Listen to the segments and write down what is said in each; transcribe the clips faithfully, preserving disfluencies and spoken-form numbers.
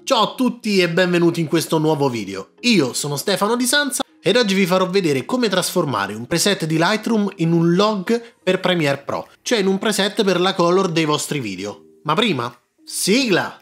Ciao a tutti e benvenuti in questo nuovo video. Io sono Stefano Di Sanza ed oggi vi farò vedere come trasformare un preset di Lightroom in un log per Premiere Pro, cioè in un preset per la color dei vostri video. Ma prima, sigla!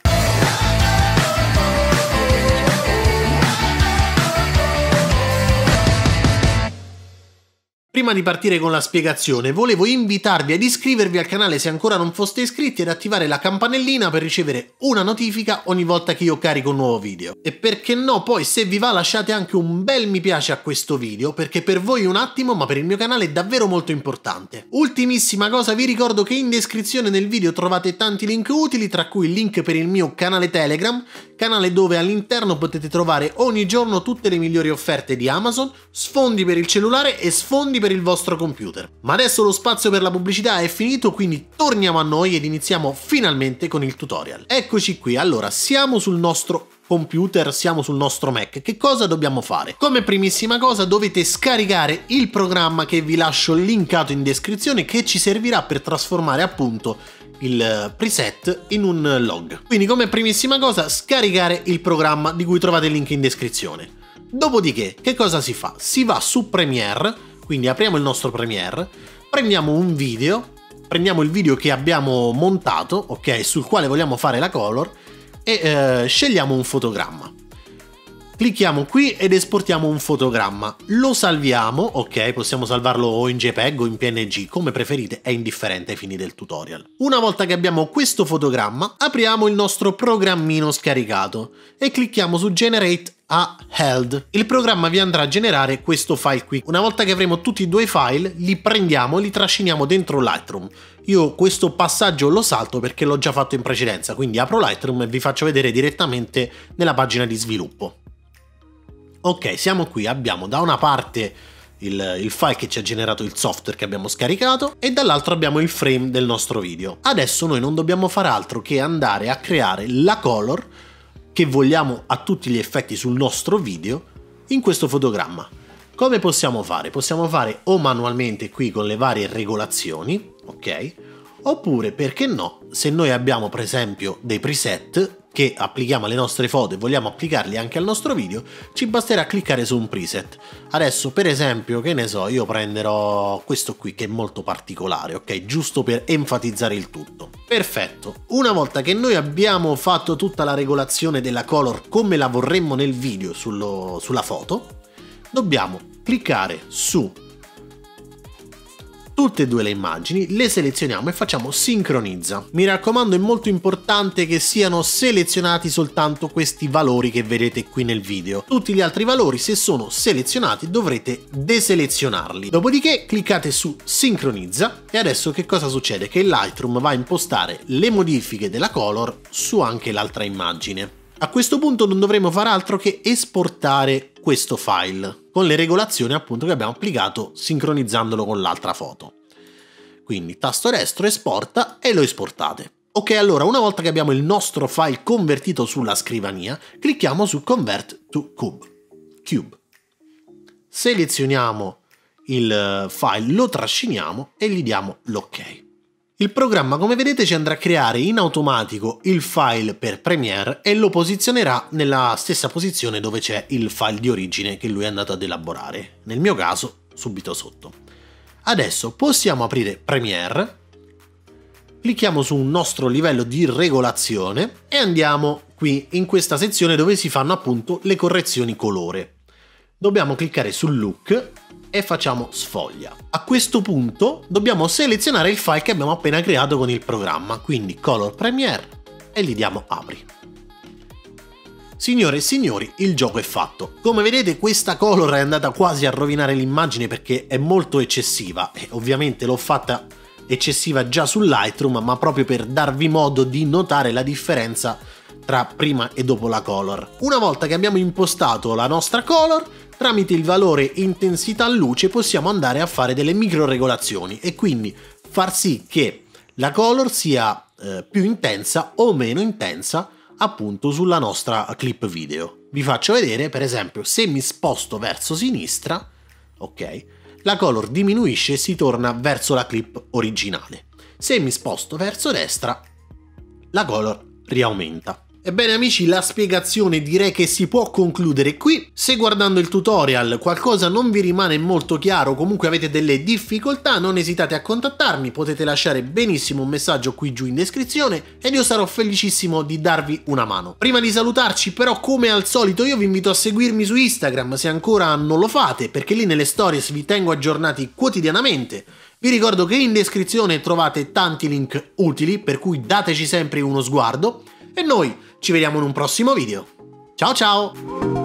Prima di partire con la spiegazione, volevo invitarvi ad iscrivervi al canale se ancora non foste iscritti ed attivare la campanellina per ricevere una notifica ogni volta che io carico un nuovo video. E perché no, poi se vi va lasciate anche un bel mi piace a questo video, perché per voi è un attimo, ma per il mio canale è davvero molto importante. Ultimissima cosa, vi ricordo che in descrizione del video trovate tanti link utili, tra cui il link per il mio canale Telegram, canale dove all'interno potete trovare ogni giorno tutte le migliori offerte di Amazon, sfondi per il cellulare e sfondi per il vostro computer. Ma adesso lo spazio per la pubblicità è finito, quindi torniamo a noi ed iniziamo finalmente con il tutorial. Eccoci qui, allora siamo sul nostro computer, siamo sul nostro Mac. Che cosa dobbiamo fare? Come primissima cosa dovete scaricare il programma che vi lascio linkato in descrizione, che ci servirà per trasformare appunto il preset in un log. Quindi come primissima cosa scaricare il programma di cui trovate il link in descrizione. Dopodiché che cosa si fa? Si va su Premiere, quindi apriamo il nostro Premiere, prendiamo un video, prendiamo il video che abbiamo montato, ok, sul quale vogliamo fare la color e eh, scegliamo un fotogramma. Clicchiamo qui ed esportiamo un fotogramma, lo salviamo, ok, possiamo salvarlo o in JPEG o in P N G, come preferite, è indifferente ai fini del tutorial. Una volta che abbiamo questo fotogramma, apriamo il nostro programmino scaricato e clicchiamo su Generate a Held. Il programma vi andrà a generare questo file qui. Una volta che avremo tutti e due i file, li prendiamo e li trasciniamo dentro Lightroom. Io questo passaggio lo salto perché l'ho già fatto in precedenza, quindi apro Lightroom e vi faccio vedere direttamente nella pagina di sviluppo. Ok, siamo qui, abbiamo da una parte il, il file che ci ha generato il software che abbiamo scaricato e dall'altro abbiamo il frame del nostro video. Adesso noi non dobbiamo fare altro che andare a creare la color che vogliamo a tutti gli effetti sul nostro video in questo fotogramma. Come possiamo fare? Possiamo fare o manualmente qui con le varie regolazioni, ok? Oppure, perché no, se noi abbiamo per esempio dei preset che applichiamo alle nostre foto e vogliamo applicarli anche al nostro video, ci basterà cliccare su un preset. Adesso per esempio, che ne so, io prenderò questo qui che è molto particolare, ok? Giusto per enfatizzare il tutto. Perfetto, una volta che noi abbiamo fatto tutta la regolazione della color come la vorremmo nel video sullo, sulla foto, dobbiamo cliccare su tutte e due le immagini, le selezioniamo e facciamo sincronizza. Mi raccomando, è molto importante che siano selezionati soltanto questi valori che vedete qui nel video. Tutti gli altri valori, se sono selezionati, dovrete deselezionarli. Dopodiché cliccate su sincronizza e adesso che cosa succede? Che Lightroom va a impostare le modifiche della color su anche l'altra immagine. A questo punto non dovremo fare altro che esportare questo file con le regolazioni appunto che abbiamo applicato sincronizzandolo con l'altra foto. Quindi tasto destro, esporta e lo esportate. Ok, allora una volta che abbiamo il nostro file convertito sulla scrivania, clicchiamo su Convert to Cube. Cube. Selezioniamo il file, lo trasciniamo e gli diamo l'ok. Il programma, come vedete, ci andrà a creare in automatico il file per Premiere e lo posizionerà nella stessa posizione dove c'è il file di origine che lui è andato ad elaborare, nel mio caso subito sotto. Adesso possiamo aprire Premiere, clicchiamo su un nostro livello di regolazione e andiamo qui in questa sezione dove si fanno appunto le correzioni colore. Dobbiamo cliccare sul look e facciamo sfoglia. A questo punto dobbiamo selezionare il file che abbiamo appena creato con il programma, quindi Color Premiere e gli diamo apri. Signore e signori, il gioco è fatto. Come vedete questa color è andata quasi a rovinare l'immagine perché è molto eccessiva e ovviamente l'ho fatta eccessiva già su Lightroom, ma proprio per darvi modo di notare la differenza tra prima e dopo la color. Una volta che abbiamo impostato la nostra color, tramite il valore intensità luce possiamo andare a fare delle micro regolazioni e quindi far sì che la color sia eh, più intensa o meno intensa appunto sulla nostra clip video. Vi faccio vedere, per esempio, se mi sposto verso sinistra, ok, la color diminuisce e si torna verso la clip originale. Se mi sposto verso destra, la color riaumenta. Ebbene amici, la spiegazione direi che si può concludere qui. Se guardando il tutorial qualcosa non vi rimane molto chiaro, comunque avete delle difficoltà, non esitate a contattarmi, potete lasciare benissimo un messaggio qui giù in descrizione ed io sarò felicissimo di darvi una mano. Prima di salutarci però, come al solito, io vi invito a seguirmi su Instagram se ancora non lo fate, perché lì nelle stories vi tengo aggiornati quotidianamente. Vi ricordo che in descrizione trovate tanti link utili, per cui dateci sempre uno sguardo e noi ci vediamo in un prossimo video. Ciao ciao!